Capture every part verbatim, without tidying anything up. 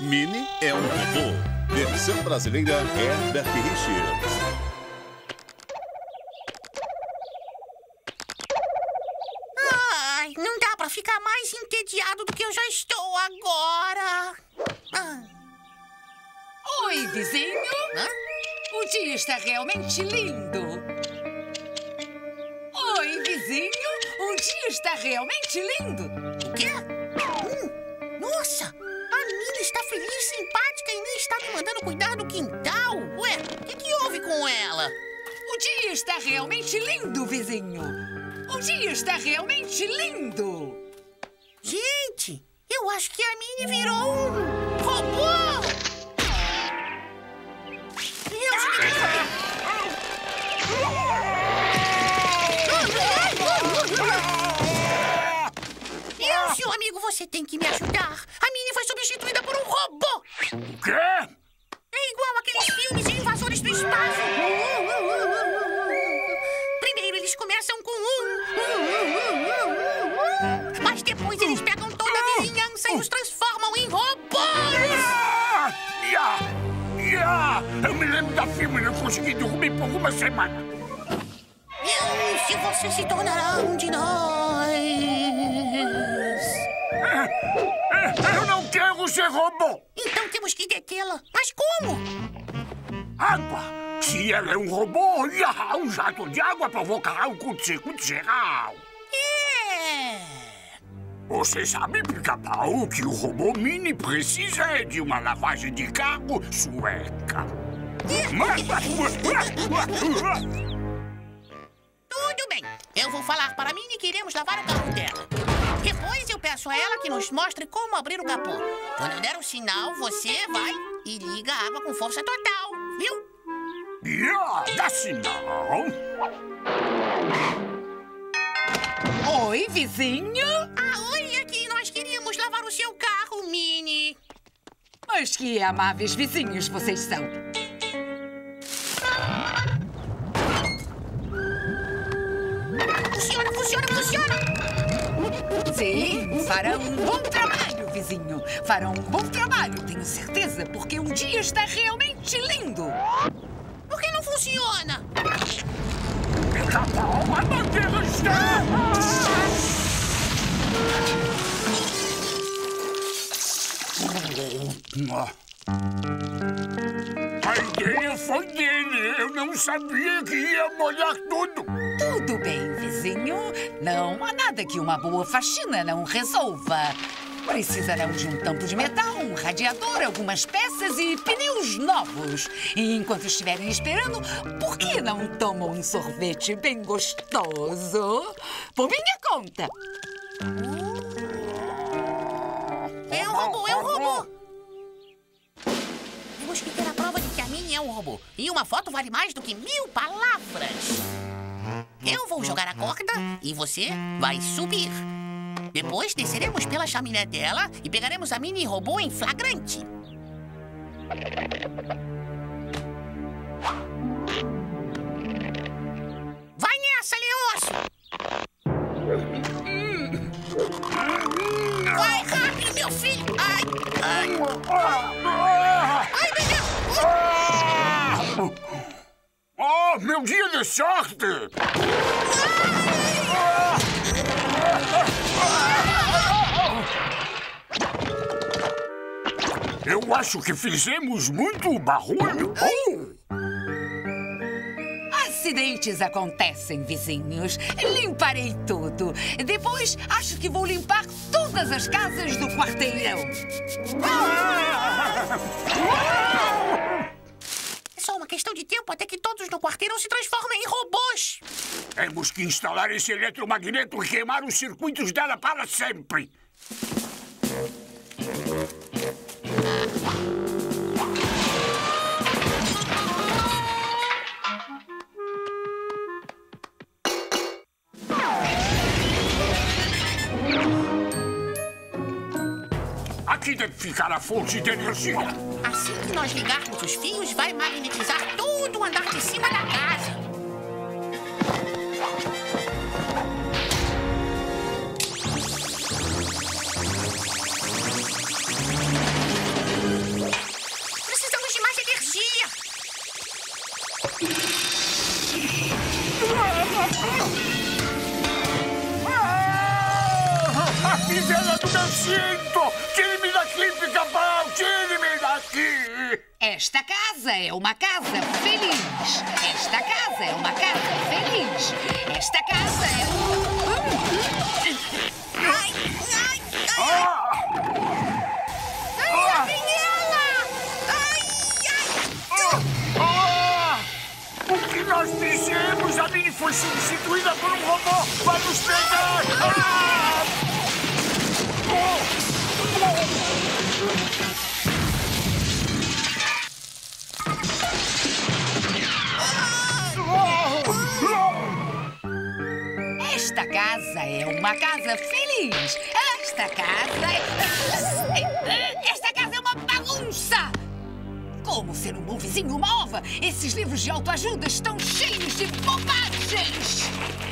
Minnie é um robô. Versão brasileira Herbert Richards. Ai, não dá pra ficar mais entediado do que eu já estou agora. Ah. Oi, vizinho. Hã? O dia está realmente lindo. Oi, vizinho. O dia está realmente lindo. O quê? Hum, nossa! A Minnie está feliz, simpática e nem está me mandando cuidar do quintal. Ué, o que, que houve com ela? O dia está realmente lindo, vizinho. O dia está realmente lindo. Gente, eu acho que a Minnie virou um robô. Deus me livre! Seu amigo, você tem que me ajudar. A Minnie foi substituída por um robô. O quê? É igual aqueles filmes de invasores do espaço. Primeiro eles começam com um, mas depois eles pegam toda a vizinhança e os transformam em robôs. Ah! Ya! Ya! Eu me lembro da filme e não consegui dormir por uma semana. E se você se tornará um de nós? Eu não quero ser robô! Então temos que detê-la. Mas como? Água! Se ela é um robô, ya, um jato de água provocará um curto-circuito geral. É. Você sabe, Pica-Pau, que o robô Minnie precisa é de uma lavagem de carro sueca. Tudo bem. Eu vou falar para a Minnie que iremos lavar o carro dela. Depois eu peço a ela que nos mostre como abrir o capô. Quando eu der o sinal, você vai e liga a água com força total, viu? Ya, dá sinal. Oi, vizinho. Ah, oi, aqui nós queríamos lavar o seu carro, Minnie. Mas que amáveis vizinhos vocês são. Funciona, funciona, funciona! Sim, farão um bom trabalho, vizinho. Farão um bom trabalho, tenho certeza, porque o dia está realmente lindo. Por que não funciona? Pica-Pau, a bandeira está... A ideia foi dele. Eu não sabia que ia molhar tudo. Tudo bem, vizinho. Não há nada que uma boa faxina não resolva. Precisarão de um tampo de metal, um radiador, algumas peças e pneus novos. E enquanto estiverem esperando, por que não tomam um sorvete bem gostoso? Por minha conta. É um robô, é um robô! Temos que ter a prova de que a Minnie é um robô. E uma foto vale mais do que mil palavras. Eu vou jogar a corda e você vai subir. Depois desceremos pela chaminé dela e pegaremos a Minnie robô em flagrante. Vai nessa, Leôncio! Vai rápido, meu filho! Ai! Ai! Ai, meu Deus! Oh, meu dia de sorte! Eu acho que fizemos muito barulho. Oh. Acidentes acontecem, vizinhos. Limparei tudo. Depois, acho que vou limpar todas as casas do quarteirão. É só uma questão de tempo até que todos no quarteirão se transformem em robôs. Temos que instalar esse eletromagneto e queimar os circuitos dela para sempre. Aqui deve ficar a fonte de energia. Assim que nós ligarmos os fios, vai magnetizar todo o andar de cima da casa. aqui. Esta casa é uma casa feliz. Esta casa é uma casa feliz. Esta casa é uma... Ai, ai, ai. Ah! Ai, lá vem ela! Ai, ai. Ah! O que nós dissemos? A Minnie foi substituída por um robô. Vamos pegar! Ah! Esta casa é uma casa feliz. Esta casa é... Esta casa é uma bagunça. Como ser um bom vizinho, uma ova? Esses livros de autoajuda estão cheios de bobagens.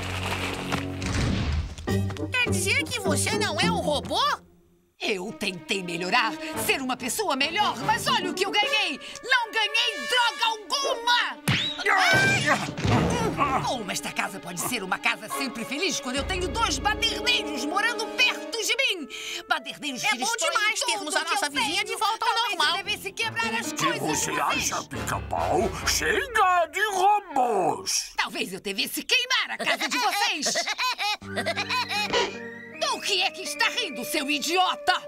Quer dizer que você não é um robô? Eu tentei melhorar, ser uma pessoa melhor, mas olha o que eu ganhei! Não ganhei droga alguma! Como esta casa pode ser uma casa sempre feliz quando eu tenho dois baderneiros morando perto de mim? Baderneiros É que bom destroem demais tudo termos a que nossa eu vizinha tenho. de volta ao Talvez normal. eu devesse quebrar as O que coisas você de vez. acha, Pica-Pau? Chega de robôs! Talvez eu devesse queimar a casa de vocês! Do que é que está rindo, seu idiota?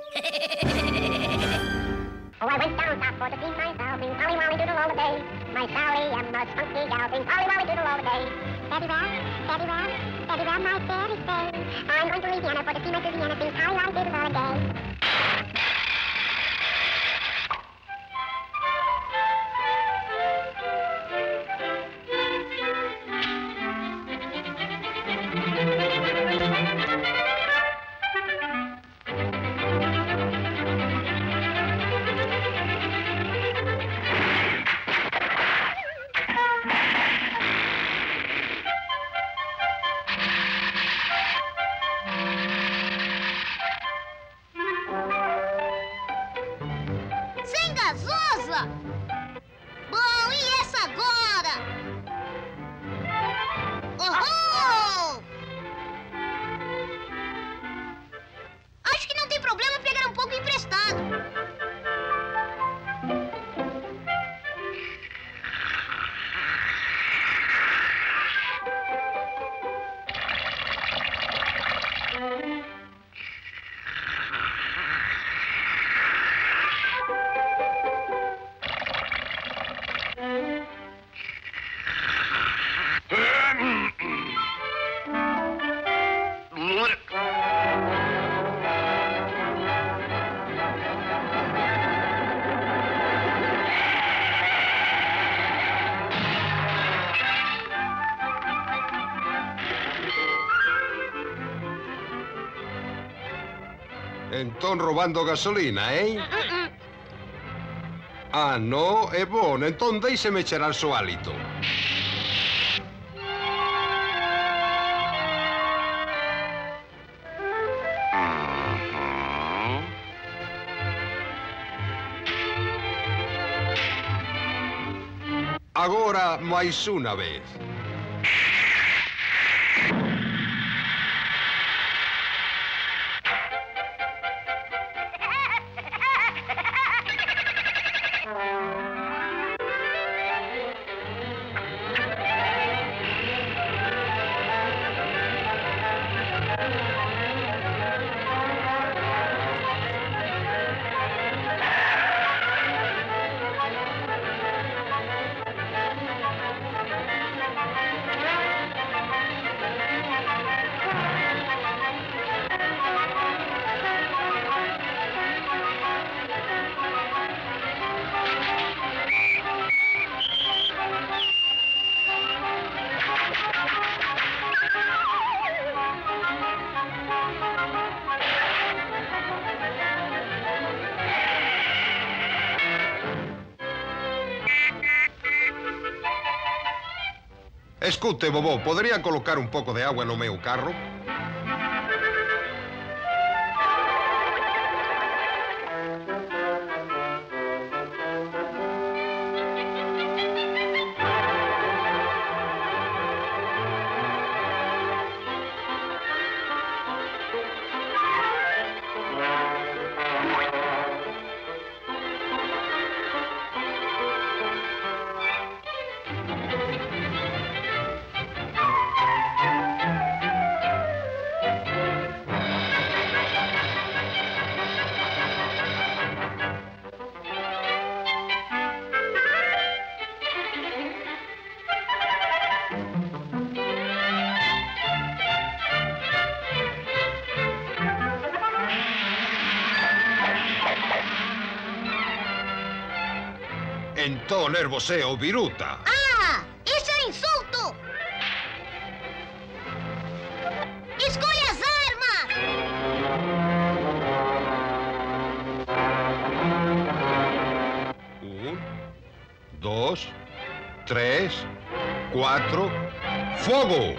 Oh, I went down south for to see myself in Polly Molly Doodle all the day. My Sally and the spunky gal sing Polly Molly Doodle all the day. Betty Rap, Betty Rap, Betty Rap, my fairy say. I'm going to Louisiana for to see my Susanna sing Polly Molly Doodle all the day. Sem gasosa? Bom, e essa agora? Oh! Acho que não tem problema pegar um pouco emprestado. Então roubando gasolina, hein? Ah, não? É bom. Então deixe-me cheirar seu hálito. Agora, mais uma vez. Escute, Bobo, poderia colocar um pouco de água no meu carro? Então, você, ô biruta. Ah, isso é insulto! Escolha as armas! Um, dois, três, quatro, fogo!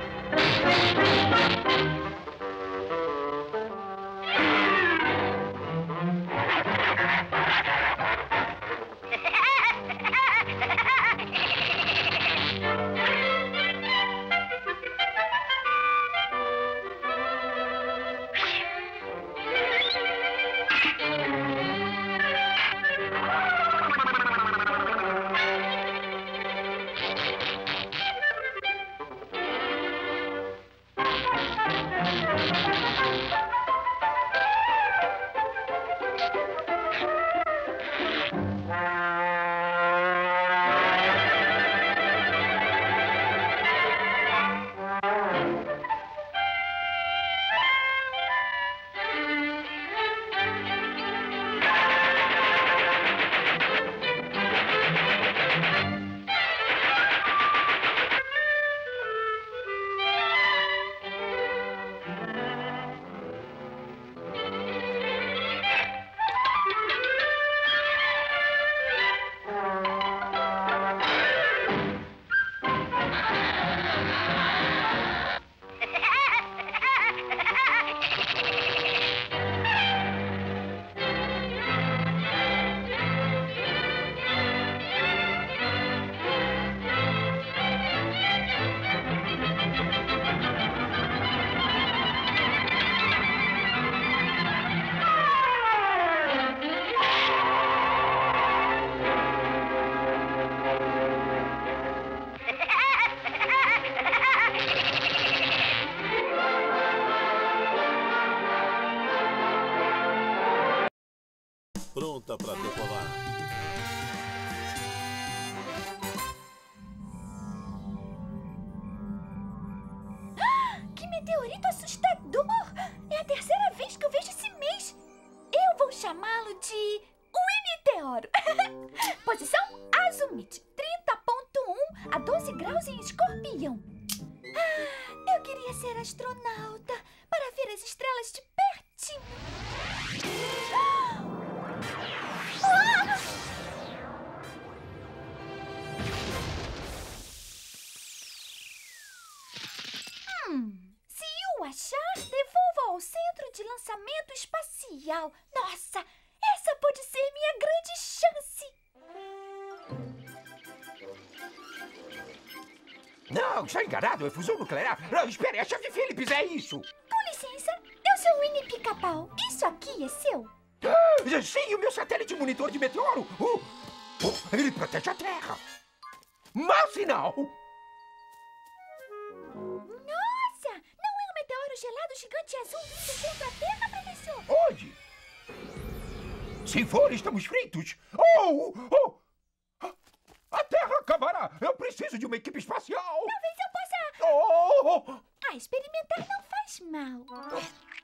Pronta para decolar. Que meteorito assustador! É a terceira vez que eu vejo esse mês. Eu vou chamá-lo de Winnie-Teoro. Posição Azumite, trinta ponto um a doze graus em Escorpião. Ah, eu queria ser astronauta para ver as estrelas de pertinho. Ah! Hum, se eu achar, devolva ao centro de lançamento espacial. Nossa, essa pode ser minha grande chance. Não, está enganado, é fusão nuclear. Não, espere, é chefe Phillips, é isso. Com licença, eu sou Winnie Pica-Pau. Isso aqui é seu? Ah, sim, o meu satélite monitor de meteoro. Uh, uh, ele protege a Terra. Mau sinal. Nossa, não é um meteoro gelado gigante azul vindo contra a Terra, professor? Onde? Se for, estamos fritos. Oh, oh, a Terra acabará. Eu preciso de uma equipe espacial. Talvez eu possa... Oh! Ah, experimentar não faz mal.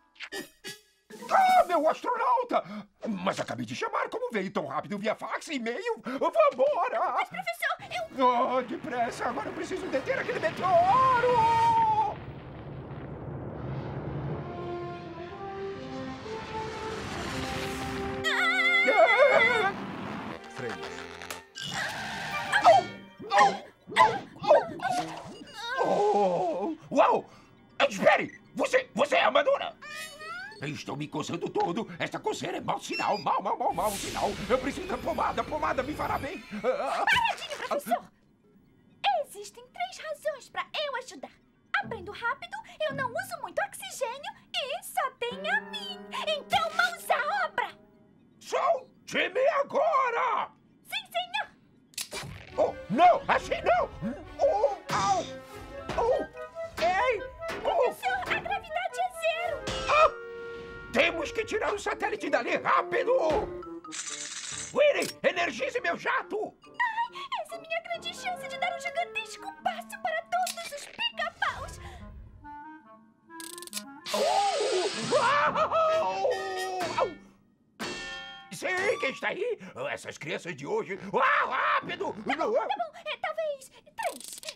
Ah, meu astronauta! Mas acabei de chamar. Como veio tão rápido via fax e e-mail? Vambora! Mas, professor, eu... Oh, depressa. Agora eu preciso deter aquele meteoro! Ah! Freio. Oh! Uau! Espere! Você, você é amadora! Estou me coçando todo. Esta coceira é mau sinal. Mau, mau, mau, mau sinal. Eu preciso da pomada. Pomada me fará bem. Paradinho, professor! Existem três razões para eu ajudar. Aprendo rápido, eu não uso muito oxigênio e só tem a mim. Então, mãos à obra! Solte-me agora! Sim, senhor! Oh, não! Assim não! Oh, au! Oh, ei! Oh! Professor, a gravidade é zero! Ah! Temos que tirar o satélite dali rápido! Winnie, energize meu jato! Ai, essa é minha grande chance de dar um gigantesco passo para todos os pica-paus! Oh! Au! sei quem está aí. Essas crianças de hoje... Ah, rápido! Tá bom, tá bom. É, talvez três.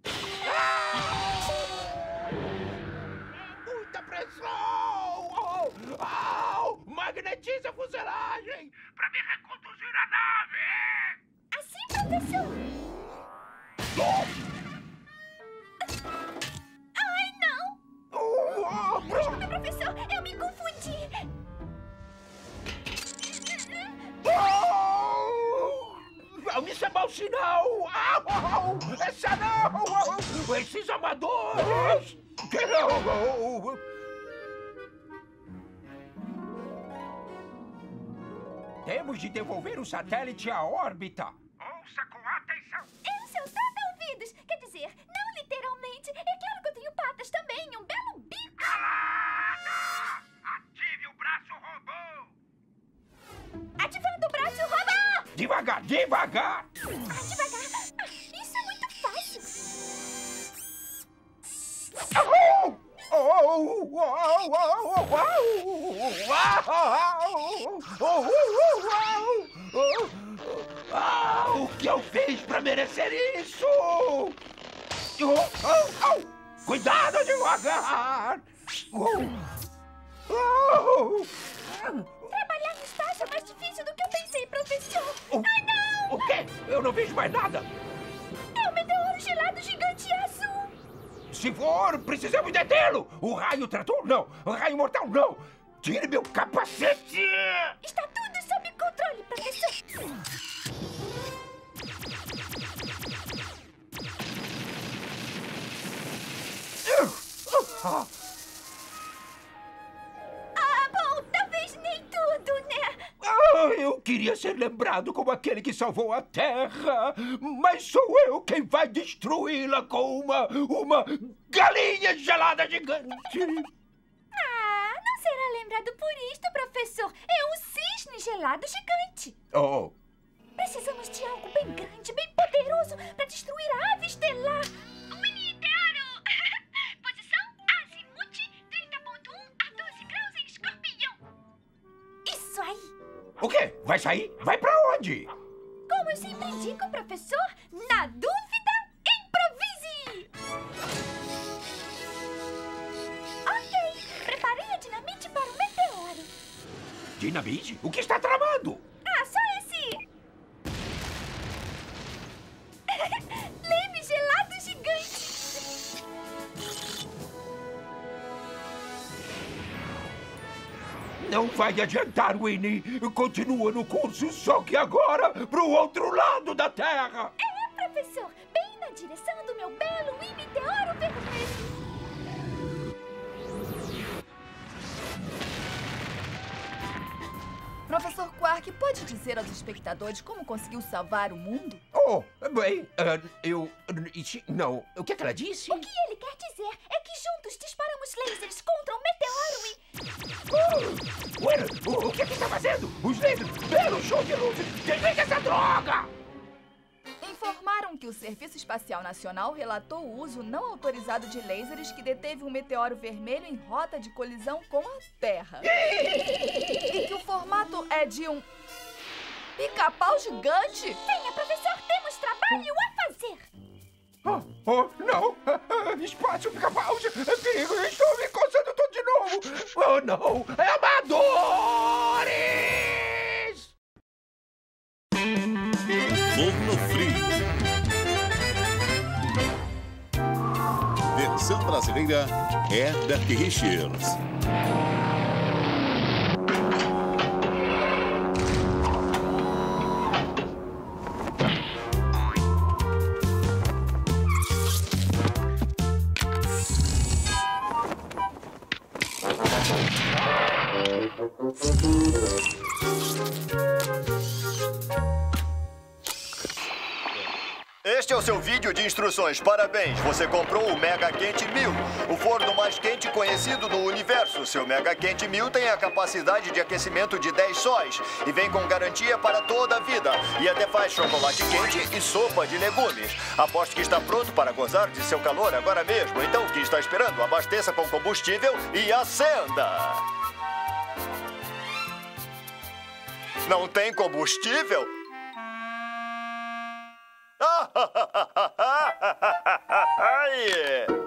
Ah! Muita pressão! Oh, oh, magnetiza a fuselagem para me reconduzir a nave! Assim, professor. Oh! Ai, não. Oh, Desculpe, professor. Eu me confundi. Oh! Isso é mau sinal! Oh, oh, essa não! Oh, esses amadores! Que não! Temos de devolver o satélite à órbita. Ouça com atenção! Eu sou tata-ouvidos. Quer dizer, não literalmente. É claro que eu tenho patas também. Um belo bico. Calada! Ative o braço robô! Ativando o braço robô! Devagar, devagar! Ah, devagar. Ah, isso é muito fácil. Oh! Oh! Oh! Oh! Oh! Oh! Oh! Ah, o que eu fiz para merecer isso? Oh, oh, oh. Cuidado, devagar! Oh. Oh. Trabalhar no estágio é mais difícil do que eu pensei, professor. Oh. Ai, não! O quê? Eu não vejo mais nada. É um meteoro gelado gigante azul. Se for, precisamos detê-lo. O raio trator, não. O raio mortal, não. Tire meu capacete! Está tudo sob controle, professor. Ah. Ah, bom, talvez nem tudo, né? Ah, eu queria ser lembrado como aquele que salvou a Terra, mas sou eu quem vai destruí-la com uma, uma galinha gelada gigante. Ah, não será lembrado por isto, professor. É um cisne gelado gigante. Oh. Precisamos de algo bem grande, bem poderoso para destruir a ave estelar. O meteoro! Posição azimuth trinta ponto um a doze graus em Escorpião. Isso aí. O quê? Vai sair? Vai pra onde? Como eu sempre indico, professor, na dúvida, improvise! Ok, preparei a dinamite para o meteoro. Dinamite? O que está tramando? Ah, só esse... leme gelado gigante. Não vai adiantar, Winnie. Continua no curso, só que agora pro outro lado da Terra. É, professor, bem na direção do meu belo meteoro vermelho. Professor Quark, pode dizer aos espectadores como conseguiu salvar o mundo? Oh, bem, uh, eu... Não, o que é que ela disse? O que ele quer dizer é que juntos disparamos lasers contra um meteoro e... Oh, Winnie, o, o que é que está fazendo? Os lasers, belo show de luzes, desliga essa droga! Informaram que o Serviço Espacial Nacional relatou o uso não autorizado de lasers que deteve um meteoro vermelho em rota de colisão com a Terra. E que o formato é de um pica-pau gigante. Venha, professor, temos trabalho a fazer. Oh, oh não! Espaço, pica-pau! Perigo, eu estou me coçando tudo de novo! Oh, não! É amadores! Forno Frio. Versão brasileira, Herbert Richards. Este é o seu vídeo de instruções. Parabéns, você comprou o Mega Quente mil, o forno mais quente conhecido no universo. Seu Mega Quente mil tem a capacidade de aquecimento de dez sóis e vem com garantia para toda a vida. E até faz chocolate quente e sopa de legumes. Aposto que está pronto para gozar de seu calor agora mesmo. Então, o que está esperando? Abasteça com combustível e acenda! não tem combustível? Ai.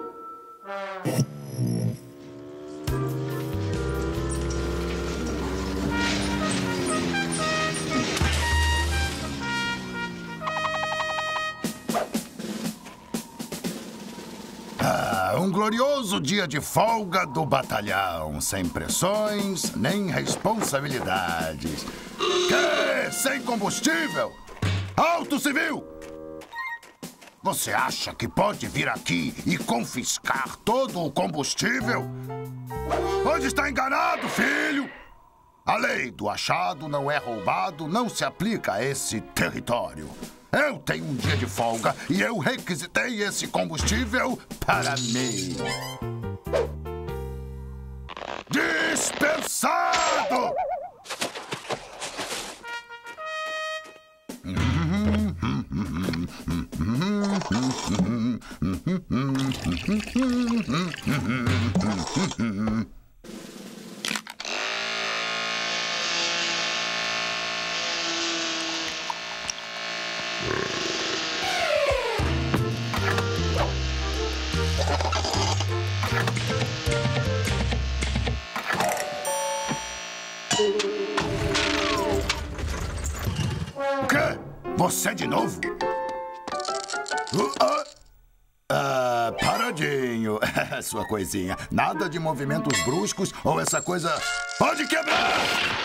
Ah, um glorioso dia de folga do batalhão, sem pressões nem responsabilidades. Que? Sem combustível? Alto civil! Você acha que pode vir aqui e confiscar todo o combustível? Pois está enganado, filho! A lei do achado não é roubado não se aplica a esse território. Eu tenho um dia de folga e eu requisitei esse combustível para mim. Dispensado! O quê? Você de novo? Uh, uh. Ah, paradinho. Sua coisinha. Nada de movimentos bruscos ou essa coisa... Pode quebrar!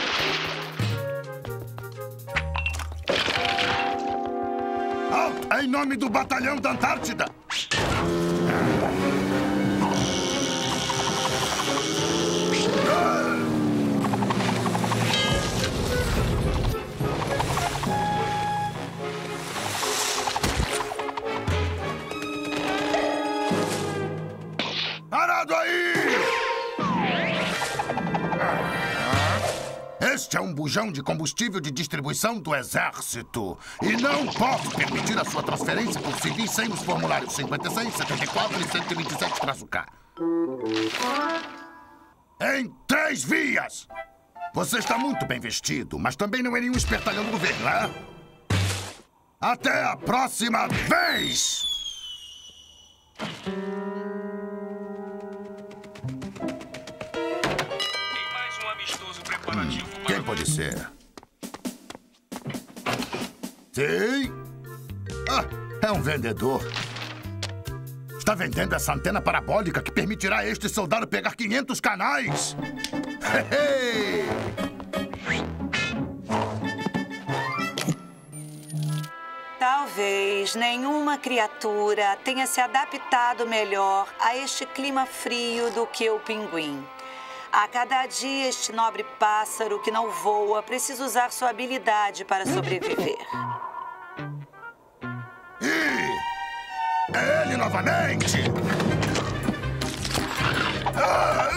Alto! Em nome do Batalhão da Antártida! Parado aí! Este é um bujão de combustível de distribuição do Exército. E não posso permitir a sua transferência por civis sem os formulários cinquenta e seis, setenta e quatro e cento e vinte e sete traço K. Em três vias! Você está muito bem vestido, mas também não é nenhum espertalhão do governo, né? Até a próxima vez! Hum, quem pode ser? Sim? Ah, é um vendedor. Está vendendo essa antena parabólica que permitirá a este soldado pegar quinhentos canais. Hey, hey. Talvez nenhuma criatura tenha se adaptado melhor a este clima frio do que o pinguim. A cada dia, este nobre pássaro que não voa precisa usar sua habilidade para sobreviver. Ih! É ele novamente! Ah!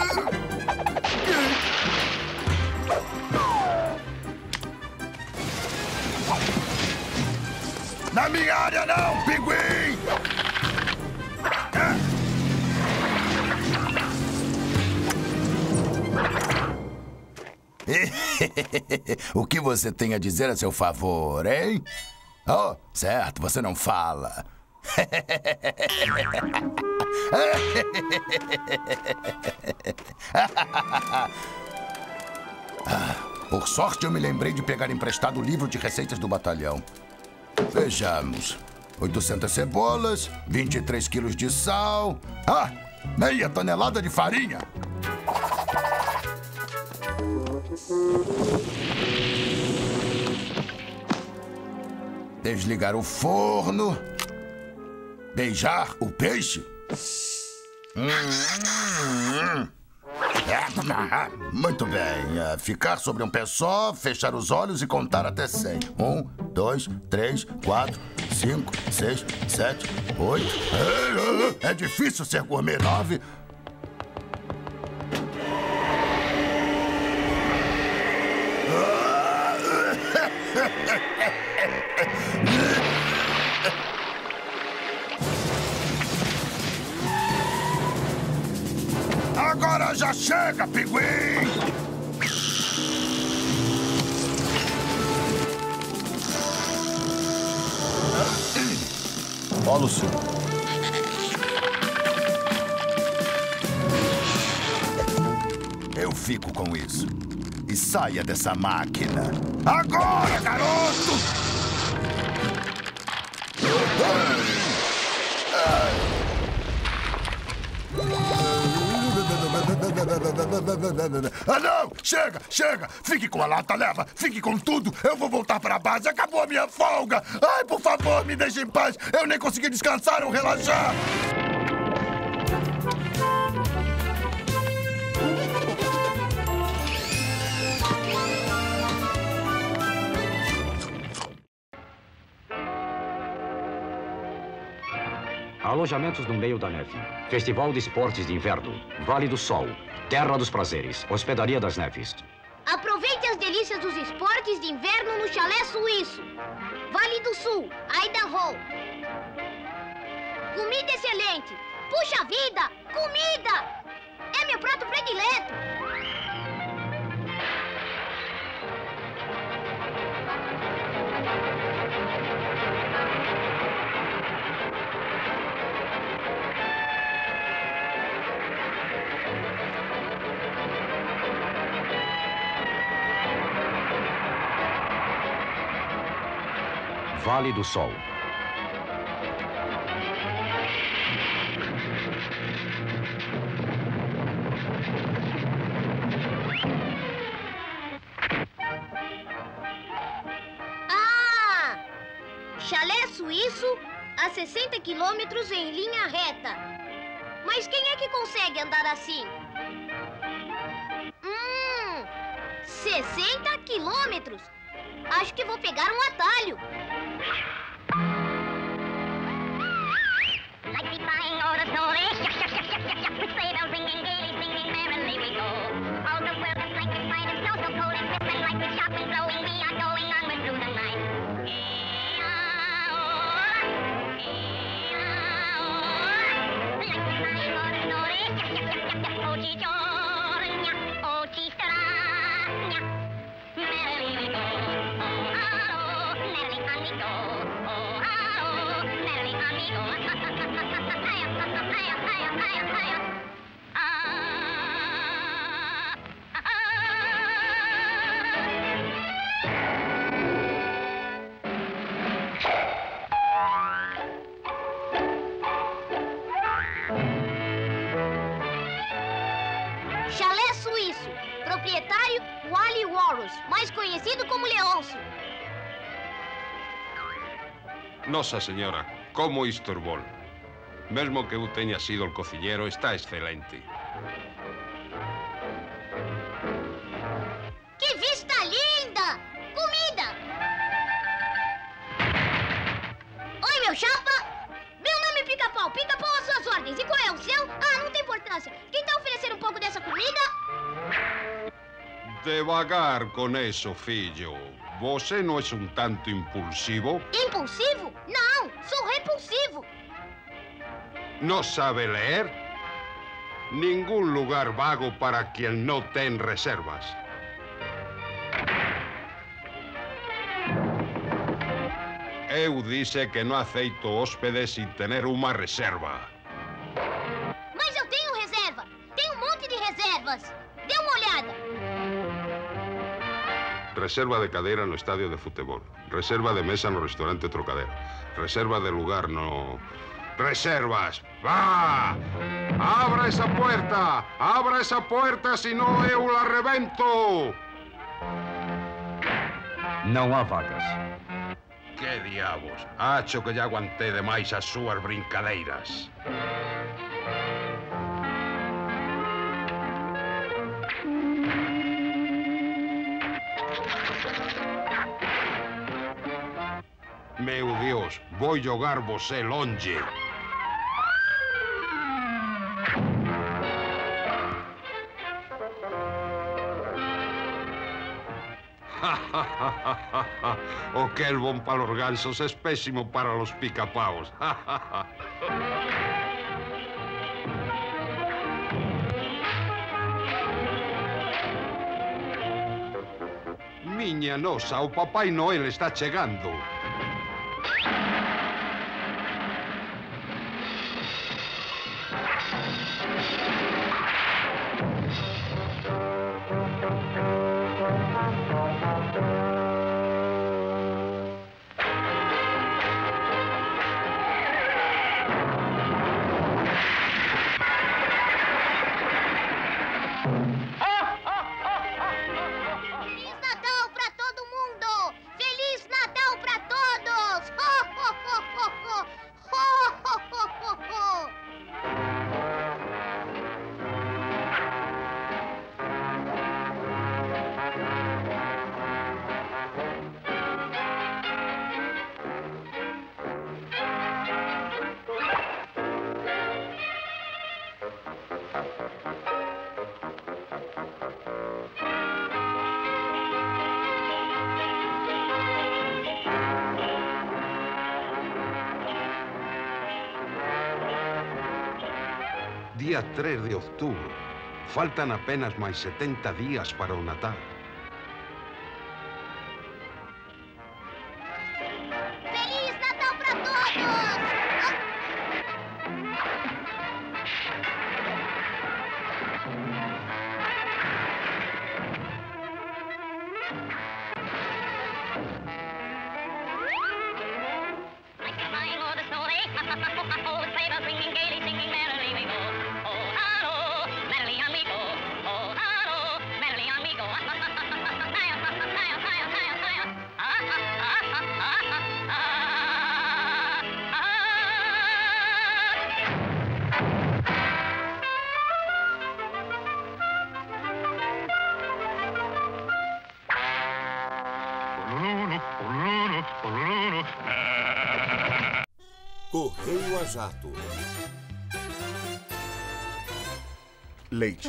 Na minha área não, pinguim! Ah! O que você tem a dizer a seu favor, hein? Oh, certo, você não fala. Ah, por sorte, eu me lembrei de pegar emprestado o livro de receitas do batalhão. Vejamos. oitocentas cebolas, vinte e três quilos de sal... Ah, meia tonelada de farinha. Desligar o forno. Beijar o peixe. Hum, hum. É, muito bem. É, ficar sobre um pé só, fechar os olhos e contar até cem. Um, dois, três, quatro, cinco, seis, sete, oito. É, é, é difícil ser gourmet. Nove. Agora já chega, pinguim! Polo Sul. Eu fico com isso. E saia dessa máquina. Agora, garoto! Ah, não! Chega, chega! Fique com a lata, leva! Fique com tudo! Eu vou voltar para a base! Acabou a minha folga! Ai, por favor, me deixe em paz! Eu nem consegui descansar ou relaxar! Alojamentos no meio da neve. Festival de Esportes de Inverno. Vale do Sol. Terra dos Prazeres. Hospedaria das Neves. Aproveite as delícias dos esportes de inverno no chalé suíço. Vale do Sul. Idaho. Comida excelente. Puxa vida! Comida! É meu prato predileto. Vale do Sol. Ah! Chalé suíço a sessenta quilômetros em linha reta. Mas quem é que consegue andar assim? Hum! sessenta quilômetros! Acho que vou pegar um atalho. Chalé suíço. Proprietário Wally Walrus, mais conhecido como Leôncio. Nossa Senhora, como isto é bom. Mesmo que eu tenha sido o cozinheiro, está excelente. Que vista linda! Comida! Oi, meu chapa! Meu nome é Pica-Pau. Pica-Pau às suas ordens. E qual é o seu? Ah, não tem importância. Quem tá oferecendo um pouco dessa comida? Devagar com isso, filho. Você não é um tanto impulsivo? Impulsivo? Não, sou repulsivo. Não sabe ler? Nenhum lugar vago para quem não tem reservas. Eu disse que não aceito hóspedes sem ter uma reserva. Mas eu tenho reserva. Tenho um monte de reservas. Dê uma olhada. Reserva de cadeira no estádio de futebol. Reserva de mesa no restaurante Trocadero. Reserva de lugar no... Reservas! Vá! Abra essa porta! Abra essa porta, senão eu la rebento! Não há vagas. Que diabos? Acho que já aguantei demais as suas brincadeiras. Meu Deus, vou jogar você longe. O que é bom para os gansos é péssimo para os pica-paus. Minha nossa, o Papai Noel está chegando. dia três de outubro. Faltam apenas mais setenta dias para o Natal. Feliz Natal pra todos! Correio a jato. Leite.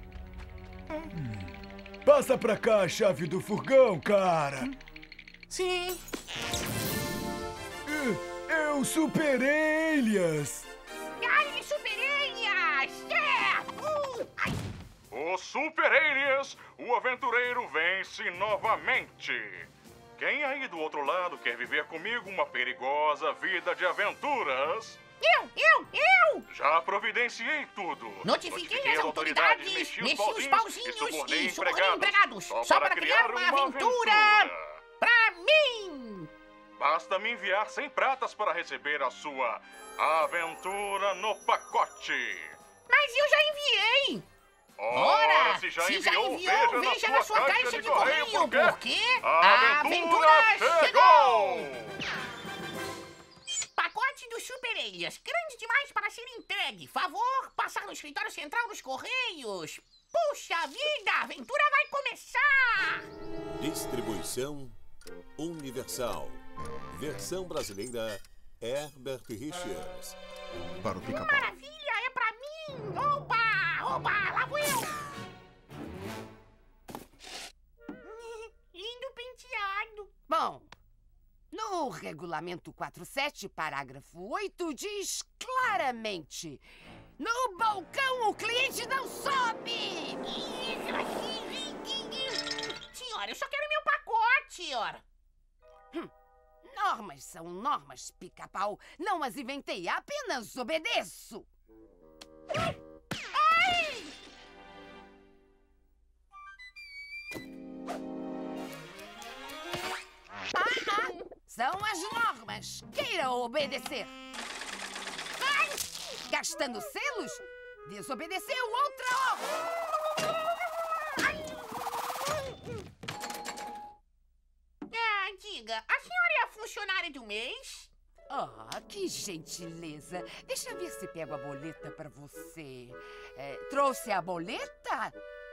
Passa pra cá a chave do furgão, cara. Sim. Eu superei, Elias. Ai, supereias! É! Uh, ai. O Super Alias, o aventureiro vence novamente. Quem aí do outro lado quer viver comigo uma perigosa vida de aventuras? Eu, eu, eu! Já providenciei tudo. Notifiquei as autoridades, mexi os pauzinhos e subornei empregados, empregados só, só para, para criar, criar uma, uma aventura, aventura pra mim! Basta me enviar cem pratas para receber a sua aventura no pacote. Mas eu já enviei! Ora, se já se enviou, já enviou veja, veja na, na sua sua caixa, caixa de de correio, correio, porque, porque a a aventura, aventura chegou! Pacote do Super Elias, grande demais para ser entregue. Favor, passar no escritório central dos Correios. Puxa vida, a aventura vai começar! Distribuição Universal. Versão brasileira Herbert Richards. Para o pica-pau. Maravilha, é pra mim! Opa! Opa, lá vou eu! Lindo penteado. Bom, no regulamento quarenta e sete, parágrafo oito, diz claramente: no balcão o cliente não sobe! Senhora, eu só quero meu pacote, ora. Hum, normas são normas, pica-pau. Não as inventei, apenas obedeço. Ai! Ah, ah, são as normas. Queira obedecer. Ai, gastando selos, desobedeceu outra ordem. Ah, diga, a senhora é a funcionária do mês? Ah, que gentileza. Deixa eu ver se pego a boleta pra você. É, trouxe a boleta?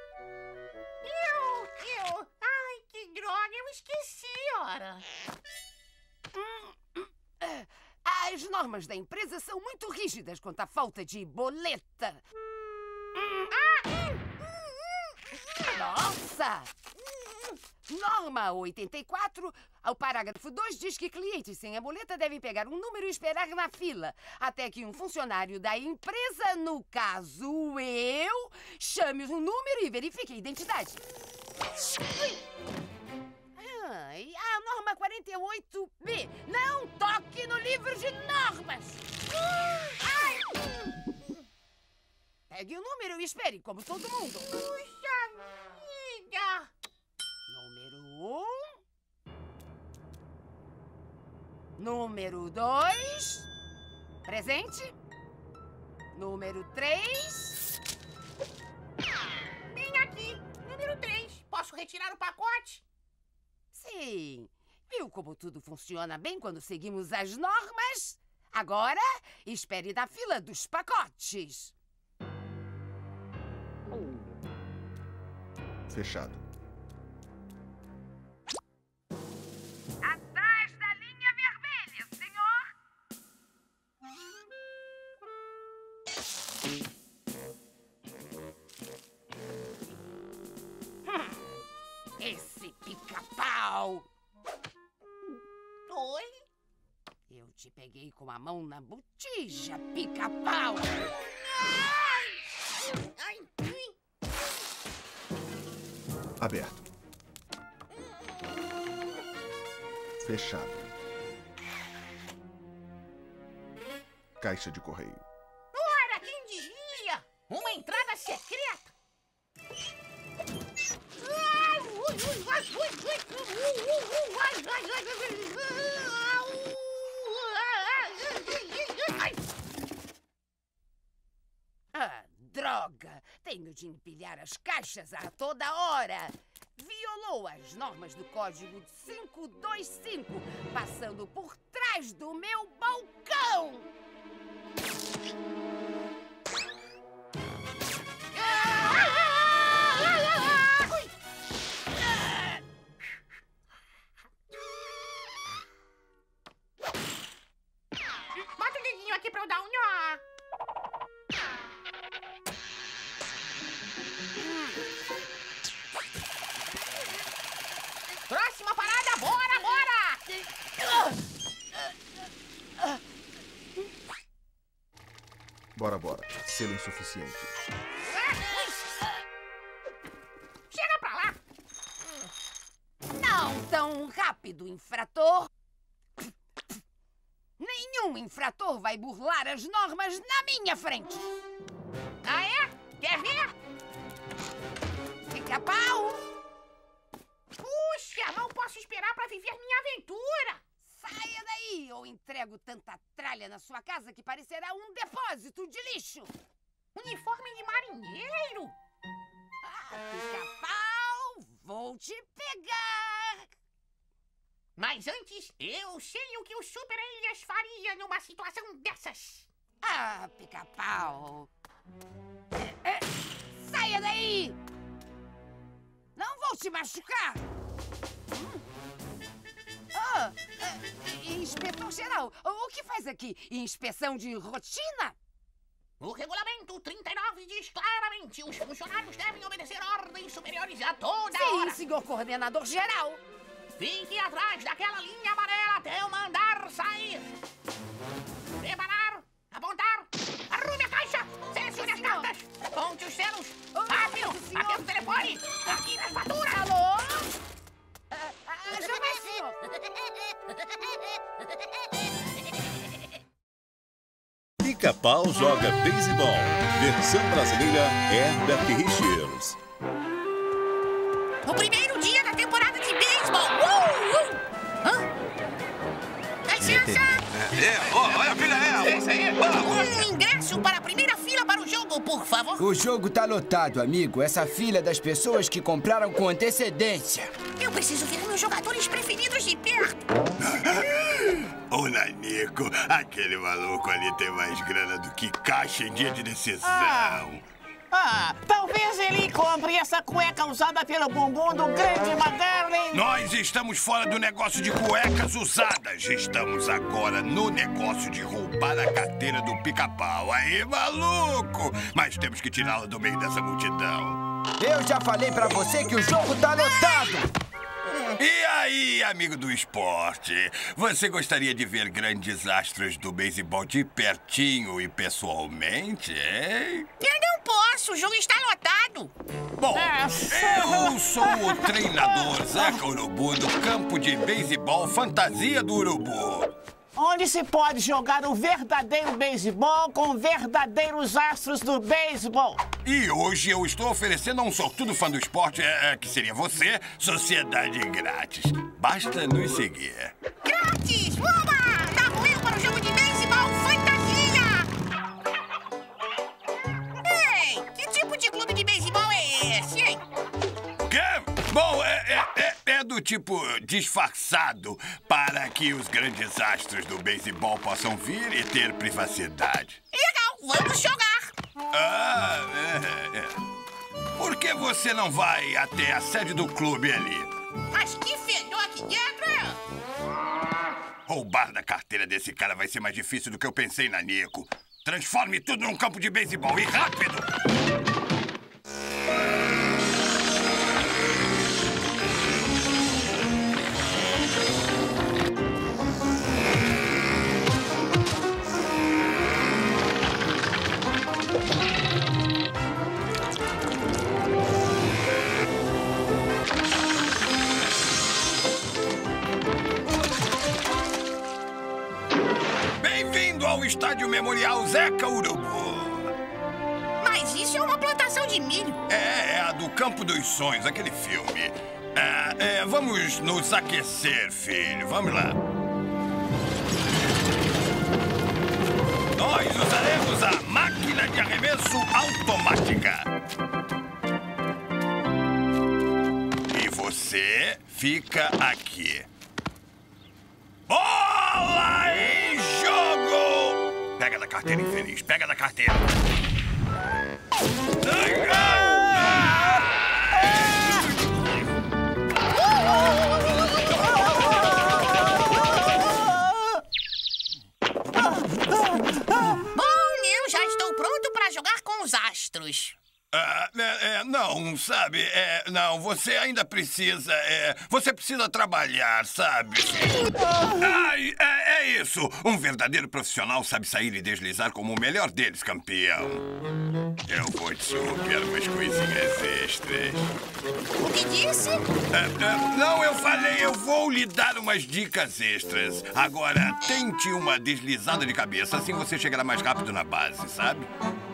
Eu, eu... Ai, que droga, eu esqueci, ora. Hum, hum, é, as normas da empresa são muito rígidas quanto à falta de boleta. Hum, ah, hum, hum, hum. Nossa! Norma oitenta e quatro, ao parágrafo dois, diz que clientes sem a boleta devem pegar um número e esperar na fila, até que um funcionário da empresa, no caso eu, chame um número e verifique a identidade. Ah, e a norma quarenta e oito B, não toque no livro de normas. Ai. Pegue o número e espere, como todo mundo. Puxa vida! Um. Número dois. Presente. Número três. Vem aqui. Número três. Posso retirar o pacote? Sim. Viu como tudo funciona bem quando seguimos as normas? Agora, espere na fila dos pacotes. Fechado. Atrás da linha vermelha, senhor! Hum, esse pica-pau! Oi? Eu te peguei com a mão na botija, pica-pau! Ai! Aberto. Fechado. Caixa de correio. Ora, quem diria? Uma entrada secreta. Ah, droga! Tenho de empilhar as caixas a toda hora. Violou as normas do código quinhentos e vinte e cinco, passando por trás do meu balcão. Bota o dedinho aqui pra eu dar um nó. Próxima parada, bora, bora! Bora, bora. Selo insuficiente. Chega pra lá! Não tão rápido, infrator. Nenhum infrator vai burlar as normas na minha frente. Ah, é? Quer ver? Pica-pau! Puxa, não posso esperar pra viver minha aventura! Saia daí ou entrego tanta tralha na sua casa que parecerá um depósito de lixo. Uniforme de marinheiro? Ah, pica-pau, vou te pegar! Mas antes, eu sei o que o Super Elias faria numa situação dessas. Ah, pica-pau! É, é, saia daí! Não vou te machucar! Hum. Ah, é, inspetor-geral, o que faz aqui? Inspeção de rotina? O regulamento trinta e nove diz claramente: os funcionários devem obedecer ordens superiores a toda Sim, hora. Sim, senhor coordenador-geral. Fique atrás daquela linha amarela até eu mandar sair. Preparar, apontar, arrume a caixa, selecione as cartas, conte os selos. Rápido, aqui no telefone, aqui nas faturas. Alô? Ah, ah, já vai, senhor. Pica-Pau joga beisebol. Versão brasileira Herbert Richards. O primeiro dia da temporada de beisebol. Uh, uh. Hã? Dá licença. É, ó, olha a filha aí. Isso aí. Um ingresso para a primeira fila para o jogo, por favor. O jogo tá lotado, amigo. Essa fila é das pessoas que compraram com antecedência. Eu preciso ver meus jogadores preferidos de perto. Ô, Nanico, aquele maluco ali tem mais grana do que caixa em dia de decisão. Ah. Ah, talvez ele compre essa cueca usada pelo bumbum do grande McGarlin. Nós estamos fora do negócio de cuecas usadas. Estamos agora no negócio de roubar a carteira do Pica-Pau. Aí, maluco! Mas temos que tirá-la do meio dessa multidão. Eu já falei pra você que o jogo tá lotado. E aí, amigo do esporte? Você gostaria de ver grandes astros do beisebol de pertinho e pessoalmente, hein? Eu não posso, o jogo está lotado. Bom, eu sou o treinador Zeca Urubu do campo de beisebol Fantasia do Urubu. Onde se pode jogar o verdadeiro beisebol com verdadeiros astros do beisebol. E hoje eu estou oferecendo a um sortudo fã do esporte, é, que seria você, sociedade grátis. Basta nos seguir. Grátis! Oba! Dá ruim para o jogo de beisebol Fantasia! Ei, que tipo de clube de beisebol é esse, hein? Quê? Bom, é, é, é, é do tipo disfarçado para que os grandes astros do beisebol possam vir e ter privacidade. Legal, vamos jogar! Ah, é, é. Por que você não vai até a sede do clube ali? Mas que fedor aqui dentro! Roubar da carteira desse cara vai ser mais difícil do que eu pensei, Nanico. Transforme tudo num campo de beisebol e rápido! ao Estádio Memorial Zeca Urubu. Mas isso é uma plantação de milho. É, é a do Campo dos Sonhos, aquele filme. É, é, vamos nos aquecer, filho. Vamos lá. Nós usaremos a máquina de arremesso automática. E você fica aqui. Bola em jogo! Pega da carteira, infeliz. Pega da carteira. Bom, eu já estou pronto para jogar com os astros. Ah, é, é, não, sabe? É, não, você ainda precisa. É, você precisa trabalhar, sabe? Ai, é, é isso. Um verdadeiro profissional sabe sair e deslizar como o melhor deles, campeão. Eu vou te interromper umas coisinhas extras. O que disse? É, é, não, eu falei, eu vou lhe dar umas dicas extras. Agora, tente uma deslizada de cabeça, assim você chegará mais rápido na base, sabe?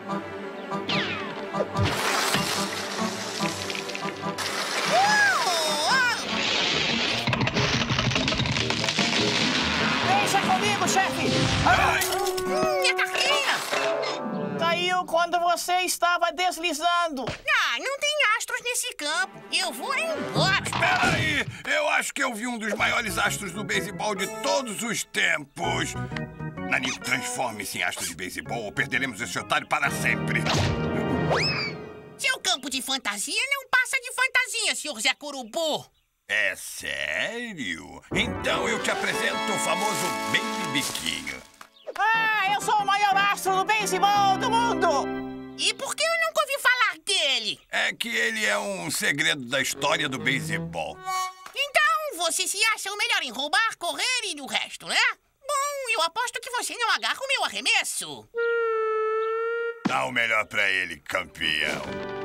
Deixa comigo, chefe! Minha carrinha! Caiu quando você estava deslizando. Ah, não tem astros nesse campo. Eu vou embora. Espera aí! Eu acho que eu vi um dos maiores astros do beisebol de todos os tempos. Nanico, transforme-se em astro de beisebol ou perderemos esse otário para sempre. Seu campo de fantasia não passa de fantasia, senhor Zé Urubu. É sério? Então eu te apresento o famoso Baby Biquinho. Ah, eu sou o maior astro do beisebol do mundo! E por que eu nunca ouvi falar dele? É que ele é um segredo da história do beisebol. Então, você se acha o melhor em roubar, correr e o resto, né? Bom, eu aposto que você não agarra o meu arremesso. Dá o melhor pra ele, campeão.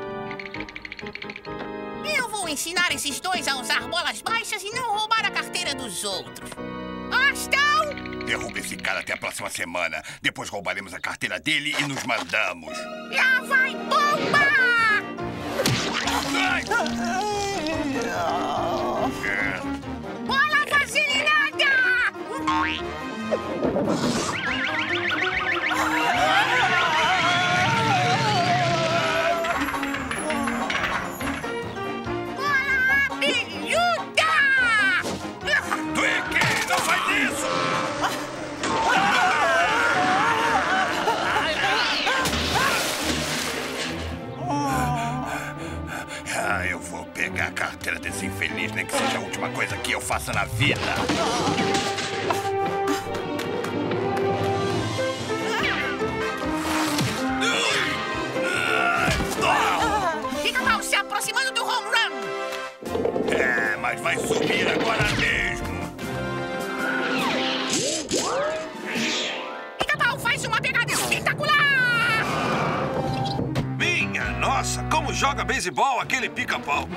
Eu vou ensinar esses dois a usar bolas baixas e não roubar a carteira dos outros. Astão! Derruba esse cara até a próxima semana. Depois roubaremos a carteira dele e nos mandamos. Lá vai bomba! Ai. Bola vacilinada! Ah, eu vou pegar a carteira desse infeliz, nem que seja a última coisa que eu faça na vida. Fica mal se aproximando do home run. É, mas vai subir agora mesmo. Pica-pau faz uma pegada espetacular! Minha nossa, como joga beisebol aquele pica-pau!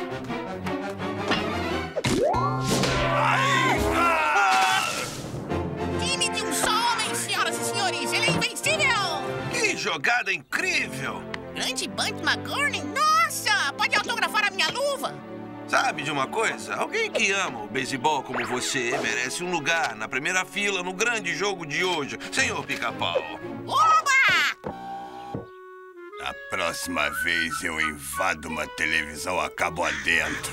Time de um só homem, senhoras e senhores, ele é invencível! Que jogada incrível! Grande Bunt McGurney, nossa! Pode autografar a minha luva? Sabe de uma coisa? Alguém que ama o beisebol como você merece um lugar na primeira fila no grande jogo de hoje, senhor Pica-Pau. Oba! A próxima vez eu invado uma televisão a cabo adentro.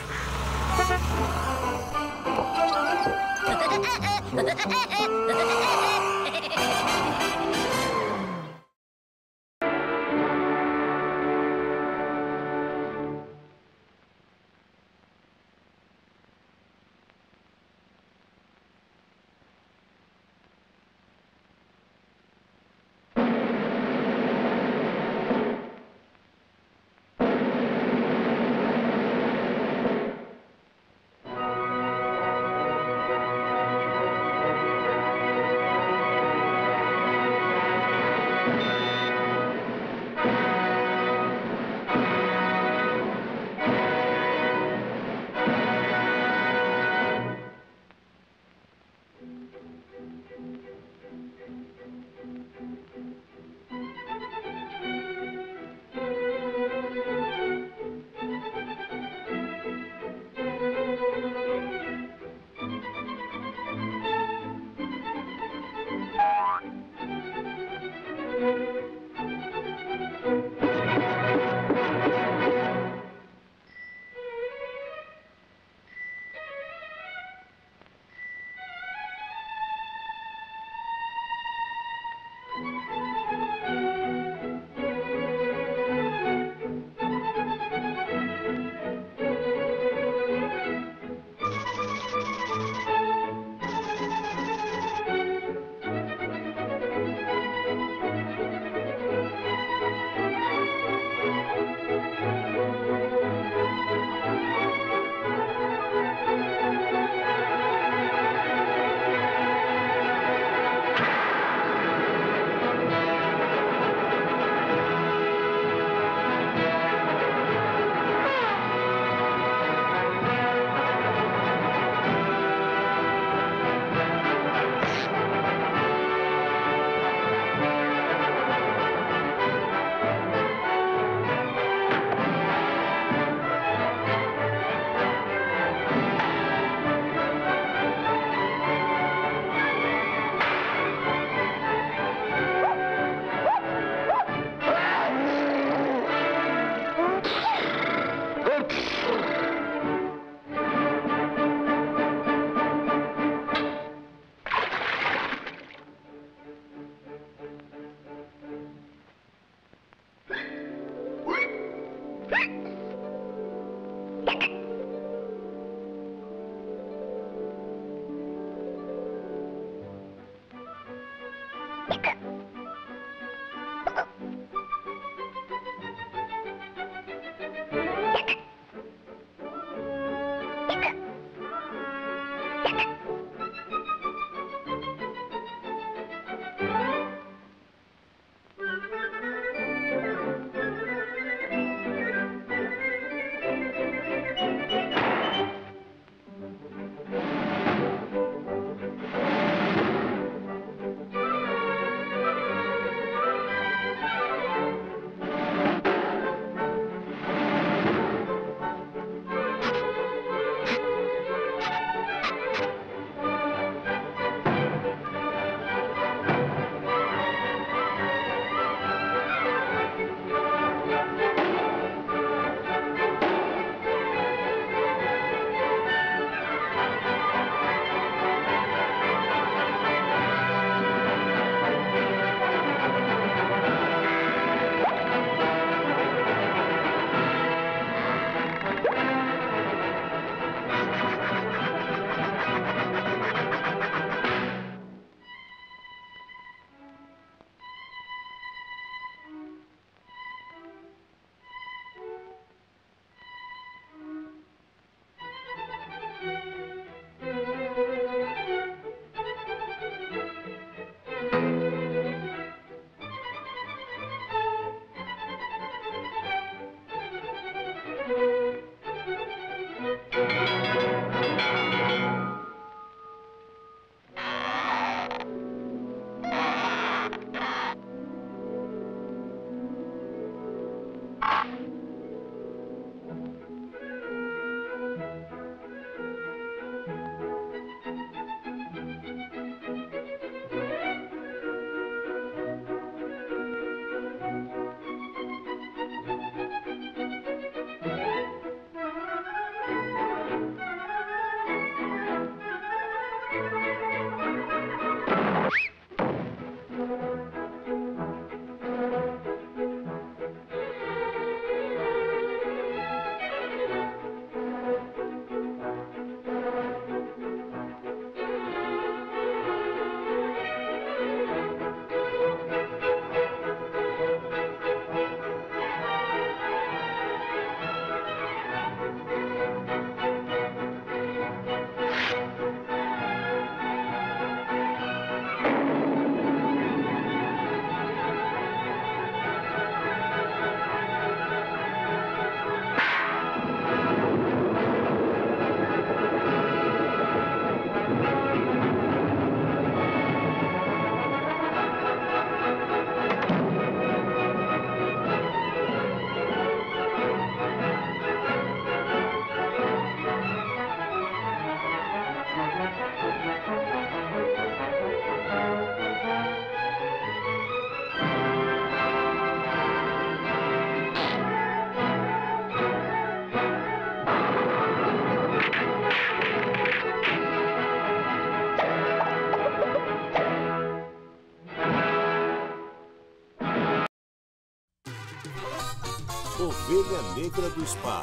Ovelha Negra do Spa.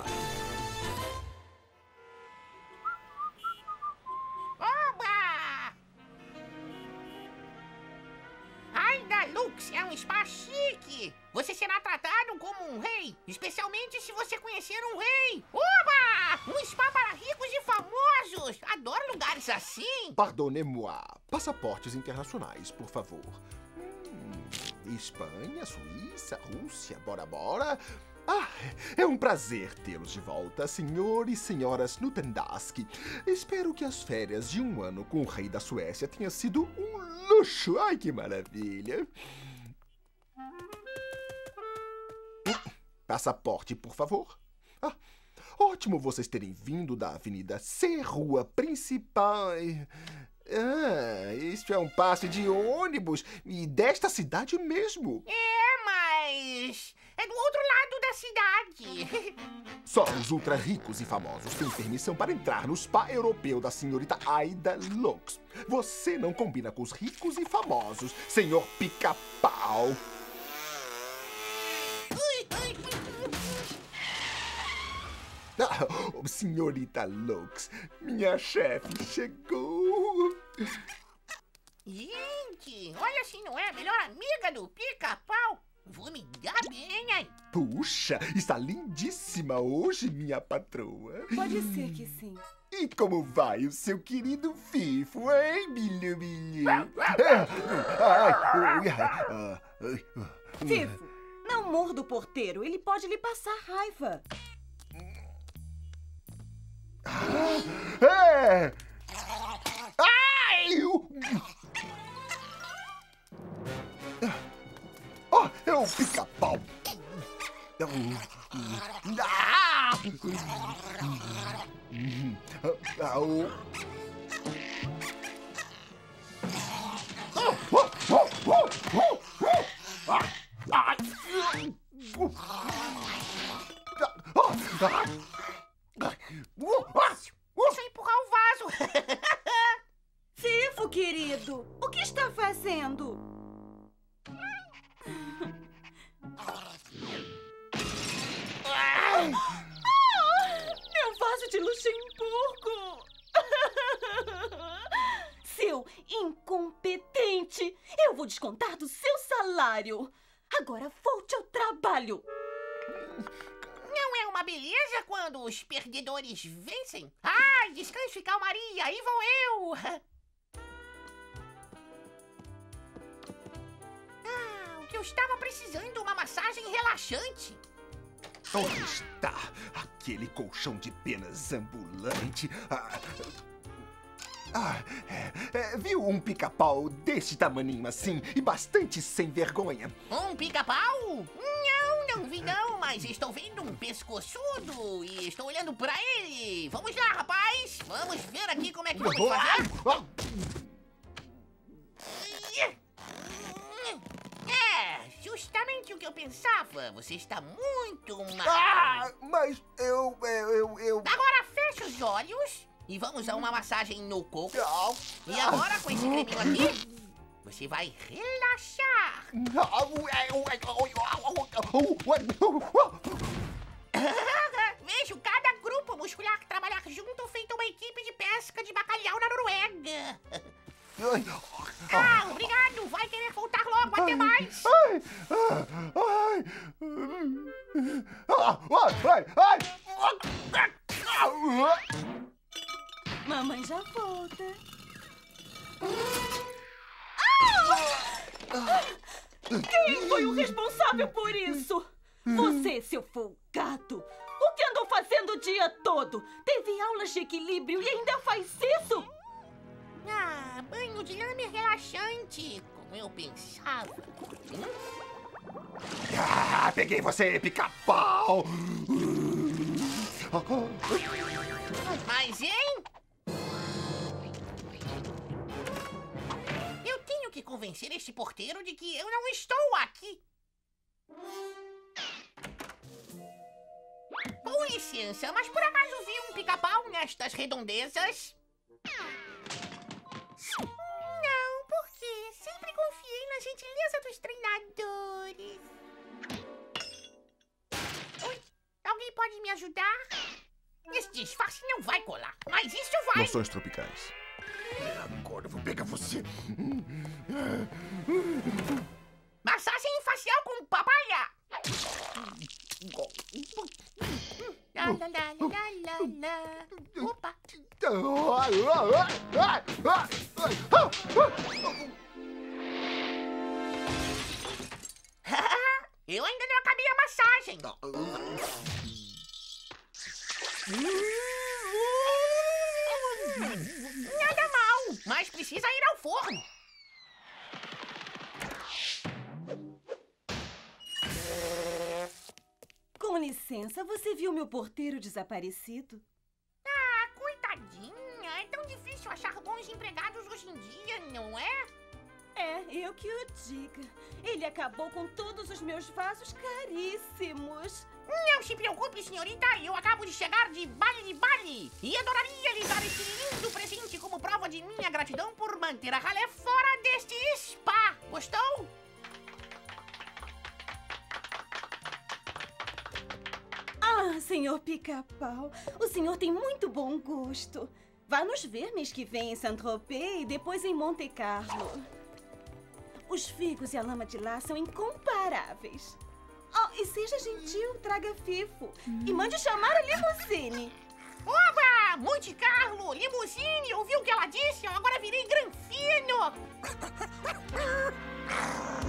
Oba! Aida Lux é um spa chique. Você será tratado como um rei, especialmente se você conhecer um rei. Oba! Um spa para ricos e famosos. Adoro lugares assim. Pardonnez-moi. Passaportes internacionais, por favor. Hum, Espanha, Suíça, Rússia, bora, bora. Ah, é um prazer tê-los de volta, senhor e senhoras Nutendask. Espero que as férias de um ano com o rei da Suécia tenham sido um luxo. Ai, que maravilha. Passaporte, por favor. Ah, ótimo vocês terem vindo da Avenida C, Rua Principal. Ah, isso é um passe de ônibus e desta cidade mesmo. É, mas é do outro lado da cidade. Só os ultra ricos e famosos têm permissão para entrar no spa europeu da senhorita Aida Lux. Você não combina com os ricos e famosos, senhor Pica-Pau. Ah, senhorita Lux, minha chefe chegou. Gente, olha se não é a melhor amiga do Pica-Pau. Vou me dar bem, hein? Puxa, está lindíssima hoje, minha patroa. Pode ser que sim. E como vai o seu querido Fifo, hein, Bilho Bilho? Fifo, não morda o porteiro. Ele pode lhe passar raiva. É! Ai! Oh, é o Pica-Pau. Ah! Deixa eu empurrar o vaso. Fifo, querido, o que está fazendo? Ah, meu vaso de Luxemburgo! Seu incompetente! Eu vou descontar do seu salário! Agora volte ao trabalho! Não é uma beleza quando os perdedores vencem? Ai, descanso e calmaria, aí vou eu! Ah, o que eu estava precisando, uma massagem relaxante. Onde está aquele colchão de penas ambulante? Ah, ah, é, é, viu um pica-pau desse tamaninho assim e bastante sem vergonha? Um pica-pau? Não, não vi não, mas estou vendo um pescoçudo e estou olhando pra ele. Vamos lá, rapaz. Vamos ver aqui como é que vamos fazer. É, justamente o que eu pensava. Você está muito mal. Ah, mas eu, eu, eu, eu... Agora feche os olhos e vamos a uma massagem no coco. E agora com esse creminho aqui, você vai relaxar. Vejo cada grupo muscular trabalhar junto feito uma equipe de pesca de bacalhau na Noruega. Ah, obrigado. Vai querer voltar logo. Até mais. Ai, ai, ai, ai, ai. Mamãe já volta. Quem foi o responsável por isso? Você, seu folgado. O que andou fazendo o dia todo? Teve aulas de equilíbrio e ainda faz isso? Ah, banho de lama é relaxante, como eu pensava. Hum? Ah, peguei você, pica-pau! Mas, hein? Eu tenho que convencer este porteiro de que eu não estou aqui. Com licença, mas por acaso vi um pica-pau nestas redondezas? Não, porque sempre confiei na gentileza dos treinadores. Oi, alguém pode me ajudar? Esse disfarce não vai colar, mas isso vai. Loções tropicais. Agora eu vou pegar você. Massagem facial com papaya. Lá, lá, lá, lá, lá, lá. Opa. Eu ainda não acabei a massagem. Nada mal, mas precisa ir ao forno. Com licença, você viu meu porteiro desaparecido? Ah, coitadinha. É tão difícil achar bons empregados hoje em dia, não é? É, eu que o diga. Ele acabou com todos os meus vasos caríssimos. Não se preocupe, senhorita. Eu acabo de chegar de Bali de Bali. E adoraria lhe dar esse lindo presente como prova de minha gratidão por manter a ralé fora deste spa. Gostou? Ah, senhor Pica-Pau, o senhor tem muito bom gosto. Vá nos ver mês que vem em Saint-Tropez e depois em Monte Carlo. Os figos e a lama de lá são incomparáveis. Oh, e seja gentil, traga Fifo. Hum. E mande chamar a limusine. Oba! Monte Carlo, limusine, ouviu o que ela disse? Agora virei granfino.